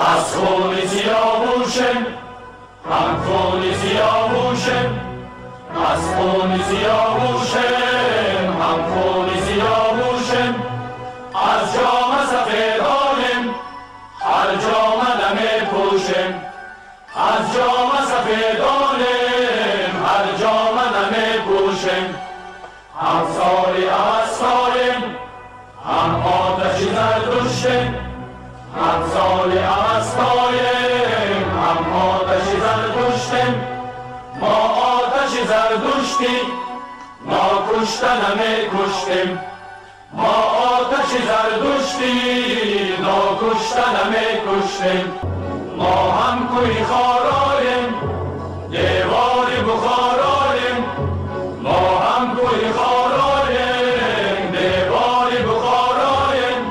از خون سیاوشم هم خون سیاوشم از خون سیاوشم هم خون سیاوشم از جام سفیدانم هر جام نمی پوشم از جام سفیدانم هر جام نمی پوشم هم سالی اوستایم هم آتش زردشتم هم سالی اوستایم هم آتش زردشتم ما آتش زردشتی ناکشته نمی کشتیم ما آتش زردشتی ناکشته نمی کشتیم ما هم کوی خارایم دیواری بخارایم ما هم کوی خارایم دیواری بخارایم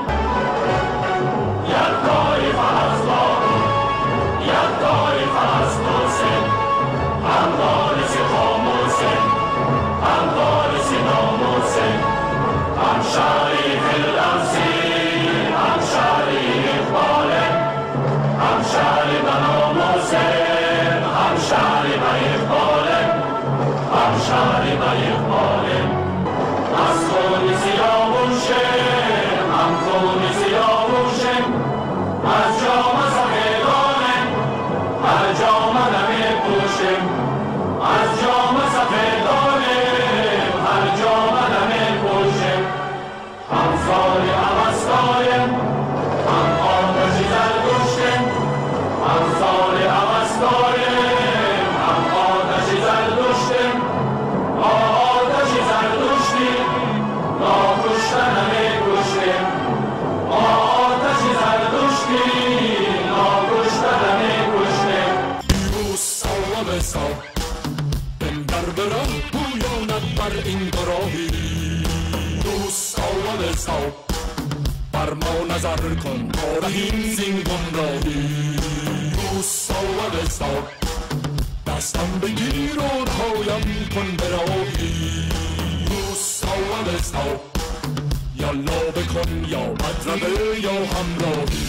یک طایف از بابی یک طایف از دوسن هم وارث خاموسن هم وارث ناموسن هم شریف الدوسی هم شریف اقبالن هم شریف ناموسن هم شریف اقبالن هم شریف اقبالن از خون سیاوشم هم خون سیاوشم از جام سفیدانم هر جام نمی پوشم از جام سفیدانم هر جام نمی پوشم هم سالی اوستایم هم آتش زردشتم هم سالی اوستایم هم آتش زردشتم ما آتش زردشتی ناکشته نمی کشتیم ما آتش زردشتی ناکشته نمی کشتیم روز ساو ساو بن بربرا بویاند بر این گراهی روز ساو ساو بر ما نظر کن تا رهیم زین گمراهی روز ساو ساو دستم بگیر و پایم کن براهی روز ساو ساو یا لابه کن یا مدربه یا همراهی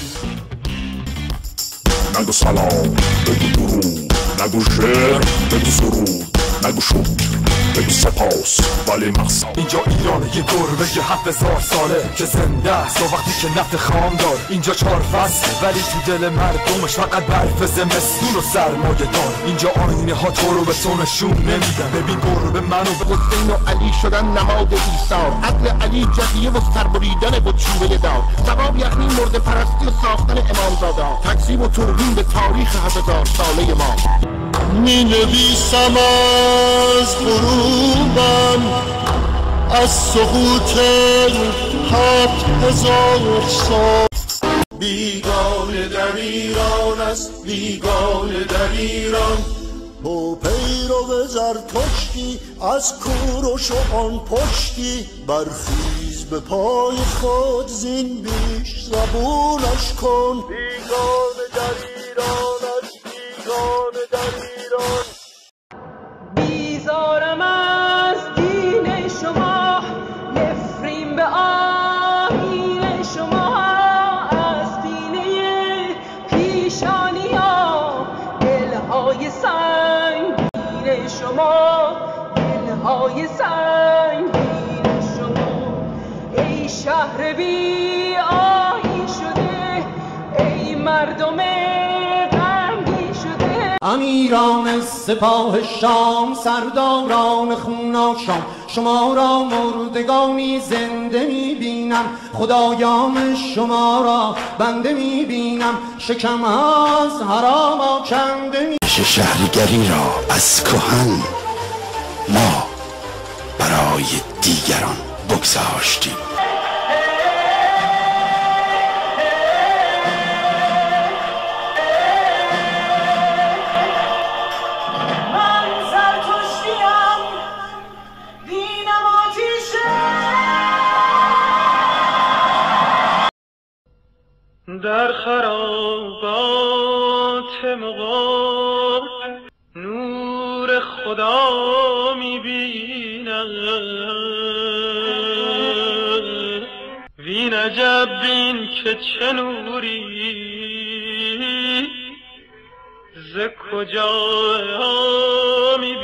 نگو سلام بگو درود نگو شعر بگو سرود نگو شکر بگو سپاس ولی مقصد اینجا ایرانه یه گربه 7000 ساله که زنده است و وقتی که نفت خام دار اینجا 4 فصل ولی تو دل مردمش فقط برف زمستون و سرمایه دار اینجا آینه ها تو رو به تو نشون نمیدن ببین گربه منو به حسین و علی شدن نماد ایثار عدل علی جزیه و سربریدن با چوبه دار ثواب یخنی مرد پرستی و ساختن امامزاده تکذیب و توهین به تاریخ 7000 ساله ما می نویسم از غروبم از سقوط 7000 سال بیگانه در ایران است بیگانه در ایران تو پیرو زرتشتی از کوروش و آن پشتی برخیز به پای خود زین بیش زبونش کن بیگانه در ایران است بیگانه در ایران بیزارم از دین شما نفرین به آیین شما از دینه پیشانی ها دلهای سنگین شما دلهای سنگین شما ای شهر بی آیین شده ای مردم امیران سپاه شام سرداران خوناشام شما را مردگانی زنده میبینم خدایان شما را بنده میبینم شکم از حرام آکنده شهریگری را از کهن ما برای دیگران بگذاشتیم در خرابات مغان نور خدا میبینم وین عجب بین که چه نوری ز کجا میبینم